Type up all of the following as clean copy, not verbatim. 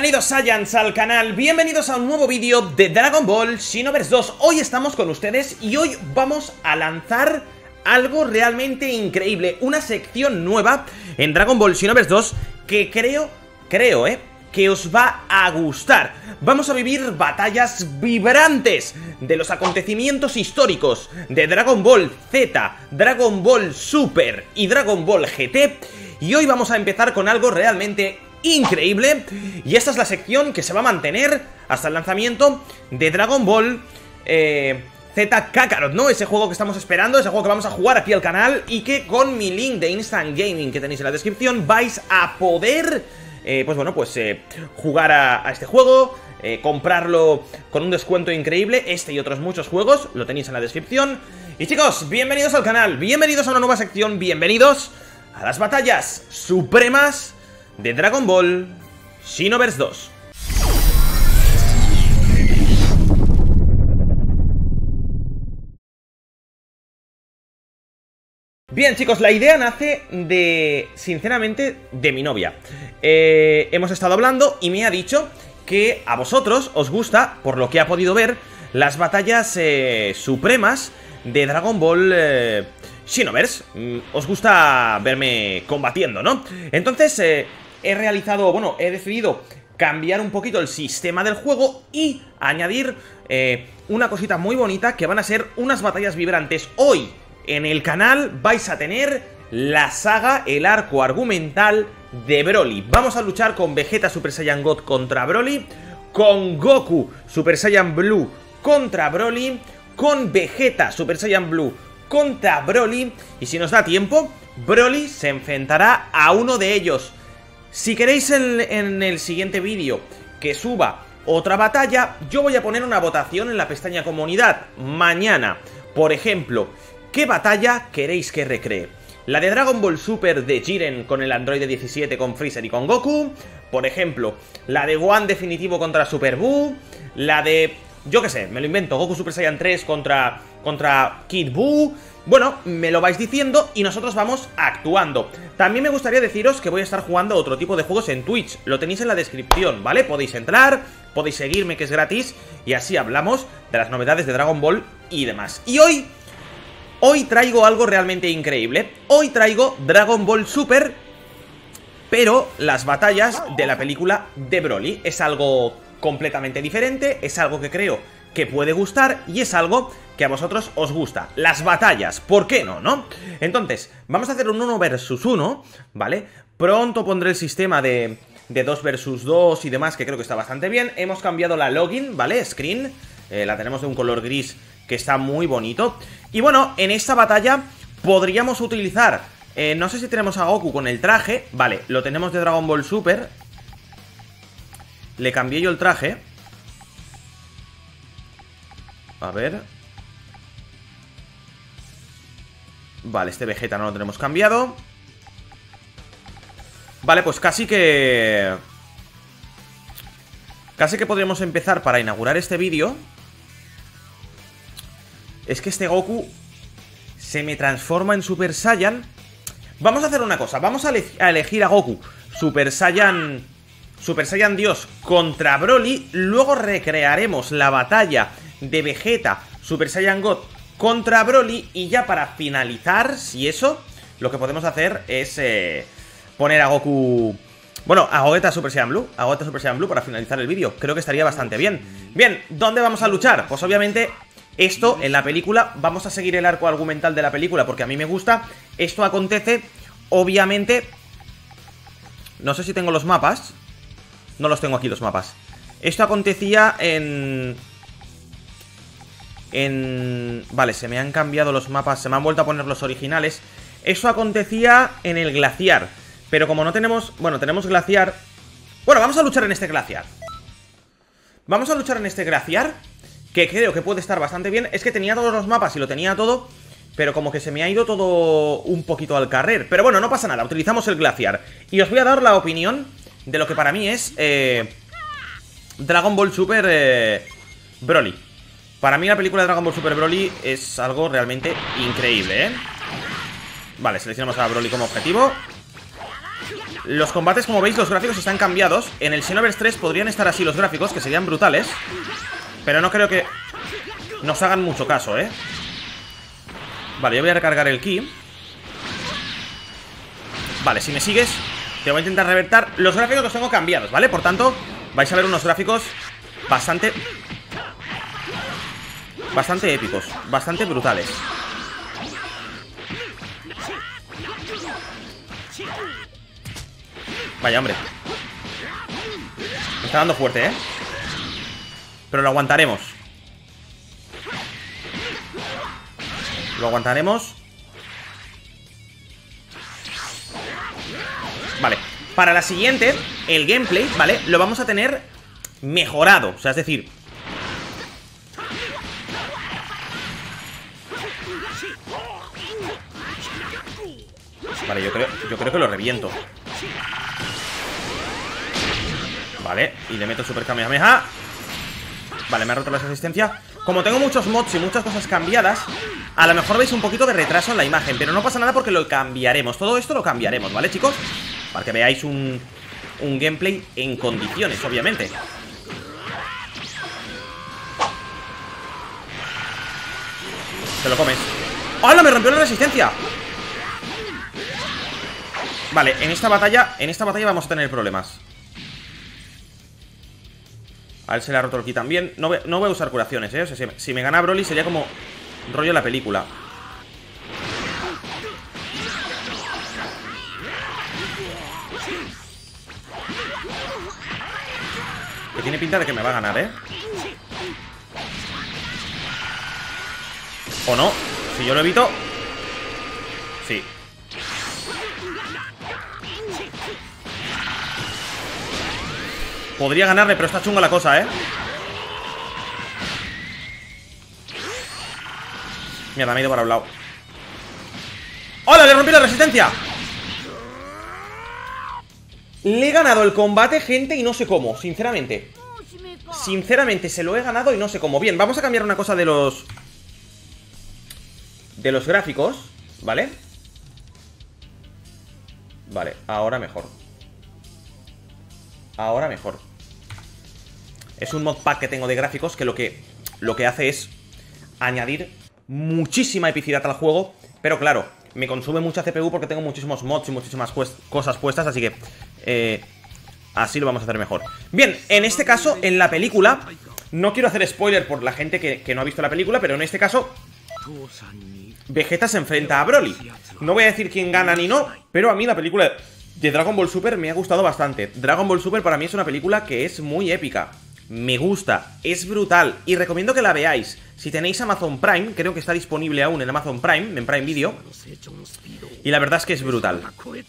Bienvenidos Saiyans al canal, bienvenidos a un nuevo vídeo de Dragon Ball Xenoverse 2. Hoy estamos con ustedes y hoy vamos a lanzar algo realmente increíble. Una sección nueva en Dragon Ball Xenoverse 2 que creo que os va a gustar. Vamos a vivir batallas vibrantes de los acontecimientos históricos de Dragon Ball Z, Dragon Ball Super y Dragon Ball GT. Y hoy vamos a empezar con algo realmente increíble. Y esta es la sección que se va a mantener hasta el lanzamiento de Dragon Ball Z Kakarot, ¿no? Ese juego que estamos esperando, ese juego que vamos a jugar aquí al canal y que con mi link de Instant Gaming que tenéis en la descripción vais a poder jugar a este juego, comprarlo con un descuento increíble. Este y otros muchos juegos lo tenéis en la descripción. Y chicos, bienvenidos al canal, bienvenidos a una nueva sección, bienvenidos a las batallas supremas de Dragon Ball Xenoverse 2. Bien chicos, la idea nace sinceramente, de mi novia. Hemos estado hablando y me ha dicho que a vosotros os gusta, por lo que ha podido ver, las batallas supremas de Dragon Ball Xenoverse. Os gusta verme combatiendo, ¿no? Entonces he decidido cambiar un poquito el sistema del juego y añadir una cosita muy bonita, que van a ser unas batallas vibrantes. Hoy en el canal vais a tener la saga, el arco argumental de Broly. Vamos a luchar con Vegeta Super Saiyan God contra Broly, con Goku Super Saiyan Blue contra Broly, con Vegeta Super Saiyan Blue contra Broly, y si nos da tiempo, Broly se enfrentará a uno de ellos. Si queréis en el siguiente vídeo que suba otra batalla, yo voy a poner una votación en la pestaña comunidad mañana. Por ejemplo, ¿qué batalla queréis que recree? La de Dragon Ball Super de Jiren con el androide 17, con Freezer y con Goku. Por ejemplo, la de Gohan definitivo contra Super Buu. La de, yo qué sé, me lo invento, Goku Super Saiyan 3 contra Kid Buu. Bueno, me lo vais diciendo y nosotros vamos actuando. También me gustaría deciros que voy a estar jugando otro tipo de juegos en Twitch. Lo tenéis en la descripción, ¿vale? Podéis entrar, podéis seguirme, que es gratis, y así hablamos de las novedades de Dragon Ball y demás. Y hoy traigo algo realmente increíble. Hoy traigo Dragon Ball Super, pero las batallas de la película de Broly. Es algo completamente diferente, es algo que creo que puede gustar y es algo que a vosotros os gusta. Las batallas, ¿por qué no, no? Entonces, vamos a hacer un 1 versus 1, ¿vale? Pronto pondré el sistema de 2 versus 2 y demás, que creo que está bastante bien. Hemos cambiado la login, ¿vale? Screen, la tenemos de un color gris que está muy bonito. Y bueno, en esta batalla podríamos utilizar, no sé si tenemos a Goku con el traje. Vale, lo tenemos de Dragon Ball Super. Le cambié yo el traje. A ver. Vale, este Vegeta no lo tenemos cambiado. Vale, pues casi que podríamos empezar para inaugurar este vídeo. Es que este Goku se me transforma en Super Saiyan. Vamos a hacer una cosa, vamos a elegir a Goku Super Saiyan Dios contra Broly. Luego recrearemos la batalla de Vegeta Super Saiyan God contra Broly. Y ya para finalizar, si eso, lo que podemos hacer es poner a Goku, bueno, a Gogeta Super Saiyan Blue, para finalizar el vídeo. Creo que estaría bastante bien. Bien, ¿dónde vamos a luchar? Pues obviamente esto en la película, vamos a seguir el arco argumental de la película porque a mí me gusta. Esto acontece, obviamente, no sé si tengo los mapas. No los tengo aquí los mapas. Esto acontecía Vale, se me han cambiado los mapas, se me han vuelto a poner los originales. Esto acontecía en el glaciar, pero como no tenemos, bueno, tenemos glaciar. Bueno, vamos a luchar en este glaciar. Vamos a luchar en este glaciar, que creo que puede estar bastante bien. Es que tenía todos los mapas y lo tenía todo, pero como que se me ha ido todo un poquito al carrer. Pero bueno, no pasa nada, utilizamos el glaciar. Y os voy a dar la opinión de lo que para mí es Dragon Ball Super Broly. Para mí la película de Dragon Ball Super Broly es algo realmente increíble, ¿eh? Vale, seleccionamos a Broly como objetivo. Los combates, como veis, los gráficos están cambiados. En el Xenoverse 3 podrían estar así los gráficos, que serían brutales, pero no creo que nos hagan mucho caso, ¿eh? Vale, yo voy a recargar el ki. Vale, si me sigues, te voy a intentar reventar. Los gráficos los tengo cambiados, ¿vale? Por tanto, vais a ver unos gráficos bastante épicos, bastante brutales. Vaya, hombre. Me está dando fuerte, ¿eh? Pero lo aguantaremos. Lo aguantaremos. Vale, para la siguiente, el gameplay, ¿vale? Lo vamos a tener mejorado, o sea, es decir, vale, yo creo que lo reviento. Vale, y le meto Super Kamehameha. Vale, me ha roto la resistencia. Como tengo muchos mods y muchas cosas cambiadas, a lo mejor veis un poquito de retraso en la imagen, pero no pasa nada porque lo cambiaremos. Todo esto lo cambiaremos, ¿vale, chicos? Para que veáis un gameplay en condiciones, obviamente. Te lo comes. ¡Hala! Me rompió la resistencia. Vale, en esta batalla vamos a tener problemas. A él se le ha roto el ki también. No voy a usar curaciones, ¿eh? O sea, si me gana Broly sería como rollo la película. Que tiene pinta de que me va a ganar, ¿eh? ¿O no? Si yo lo evito. Sí. Podría ganarle, pero está chunga la cosa, ¿eh? Mierda, me he ido para un lado. ¡Hola! ¡Le rompí la resistencia! Le he ganado el combate, gente, y no sé cómo, sinceramente. Sinceramente, se lo he ganado y no sé cómo. Bien, vamos a cambiar una cosa de los gráficos, ¿vale? Vale, ahora mejor. Ahora mejor. Es un modpack que tengo de gráficos que lo que hace es añadir muchísima epicidad al juego. Pero claro, me consume mucha CPU porque tengo muchísimos mods y muchísimas cosas puestas. Así que así lo vamos a hacer mejor. Bien, en este caso, en la película, no quiero hacer spoiler por la gente que no ha visto la película, pero en este caso Vegeta se enfrenta a Broly. No voy a decir quién gana ni no, pero a mí la película de Dragon Ball Super me ha gustado bastante. Dragon Ball Super para mí es una película que es muy épica. Me gusta, es brutal y recomiendo que la veáis. Si tenéis Amazon Prime, creo que está disponible aún en Amazon Prime, en Prime Video. Y la verdad es que es brutal.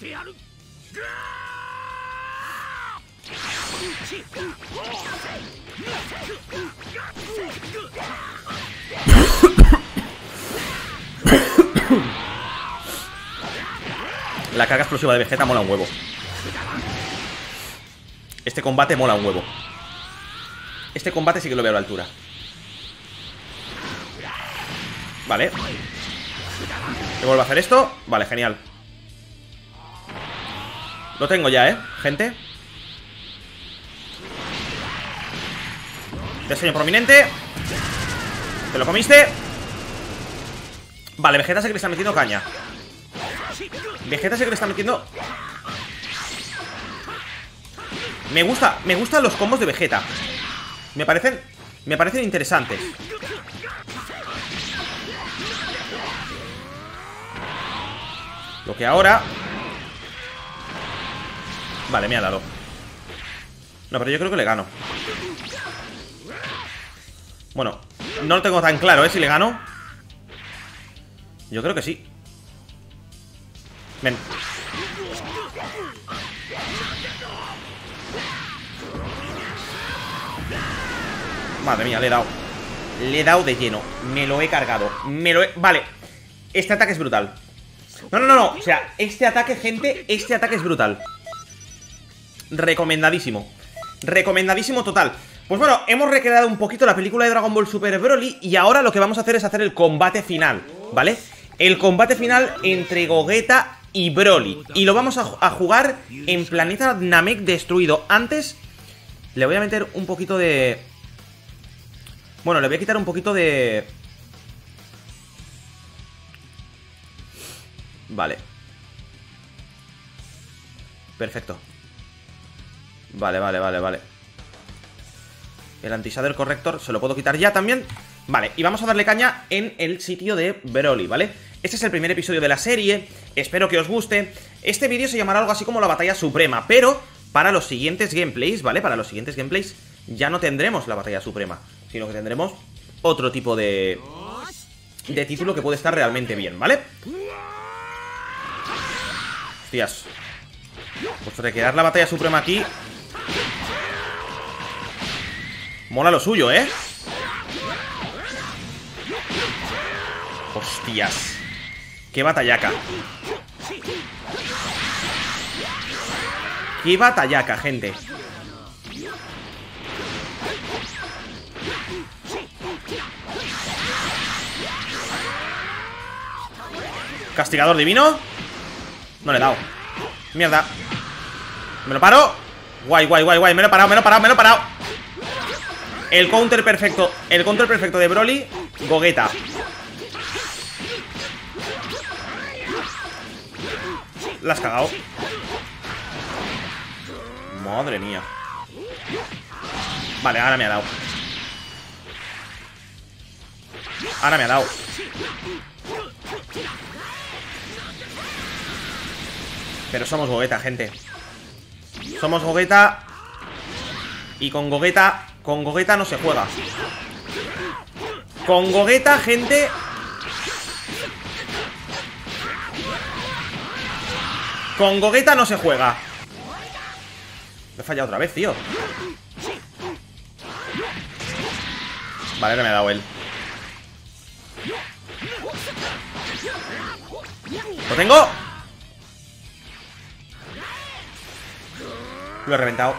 La carga explosiva de Vegeta mola un huevo. Este combate mola un huevo. Este combate sí que lo veo a la altura. Vale. ¿Te vuelvo a hacer esto? Vale, genial. Lo tengo ya, gente. Diseño prominente. Te lo comiste. Vale, Vegeta sé que le está metiendo caña. Vegeta sé que le está metiendo. Me gustan los combos de Vegeta. Me parecen interesantes. Lo que ahora... Vale, me ha dado. No, pero yo creo que le gano. Bueno, no lo tengo tan claro, si le gano. Yo creo que sí. Ven. Madre mía, le he dado. Le he dado de lleno. Me lo he cargado. Vale. Este ataque es brutal. No. O sea, este ataque, gente, este ataque es brutal. Recomendadísimo. Recomendadísimo total. Pues bueno, hemos recreado un poquito la película de Dragon Ball Super Broly. Y ahora lo que vamos a hacer es hacer el combate final, ¿vale? El combate final entre Gogeta y Broly. Y lo vamos a jugar en Planeta Namek destruido. Antes le voy a meter un poquito de... Bueno, le voy a quitar un poquito de... Vale. Perfecto. Vale. El Anti-Shader Corrector se lo puedo quitar ya también. Vale, y vamos a darle caña en el sitio de Broly, ¿vale? Este es el primer episodio de la serie. Espero que os guste. Este vídeo se llamará algo así como la batalla suprema, pero para los siguientes gameplays, ¿vale? Para los siguientes gameplays ya no tendremos la batalla suprema, sino que tendremos otro tipo de título que puede estar realmente bien, ¿vale? Hostias. Pues recrear la batalla suprema aquí mola lo suyo, ¿eh? Hostias. Qué batallaca. Qué batallaca, gente. Castigador divino. No le he dado. Mierda. Me lo paro. Guay. Me lo he parado. El counter perfecto. El counter perfecto de Broly. Gogeta. La has cagado. Madre mía. Vale, ahora me ha dado. Pero somos Gogeta, gente. Somos Gogeta. Y con Gogeta no se juega. Con Gogeta, gente. Con Gogeta no se juega. Me he fallado otra vez, tío. Vale, ahora me ha dado él. ¡Lo tengo! Lo he reventado.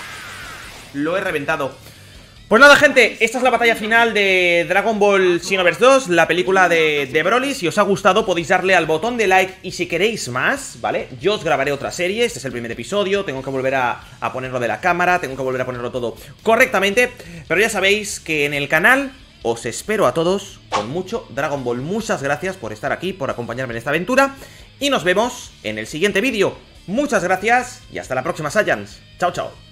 Pues nada, gente, esta es la batalla final de Dragon Ball Xenoverse 2, la película de Broly. Si os ha gustado podéis darle al botón de like y si queréis más, ¿vale? Yo os grabaré otra serie, este es el primer episodio, tengo que volver a ponerlo de la cámara, tengo que volver a ponerlo todo correctamente. Pero ya sabéis que en el canal os espero a todos con mucho Dragon Ball. Muchas gracias por estar aquí, por acompañarme en esta aventura y nos vemos en el siguiente vídeo. Muchas gracias y hasta la próxima, Saiyans. Chao, chao.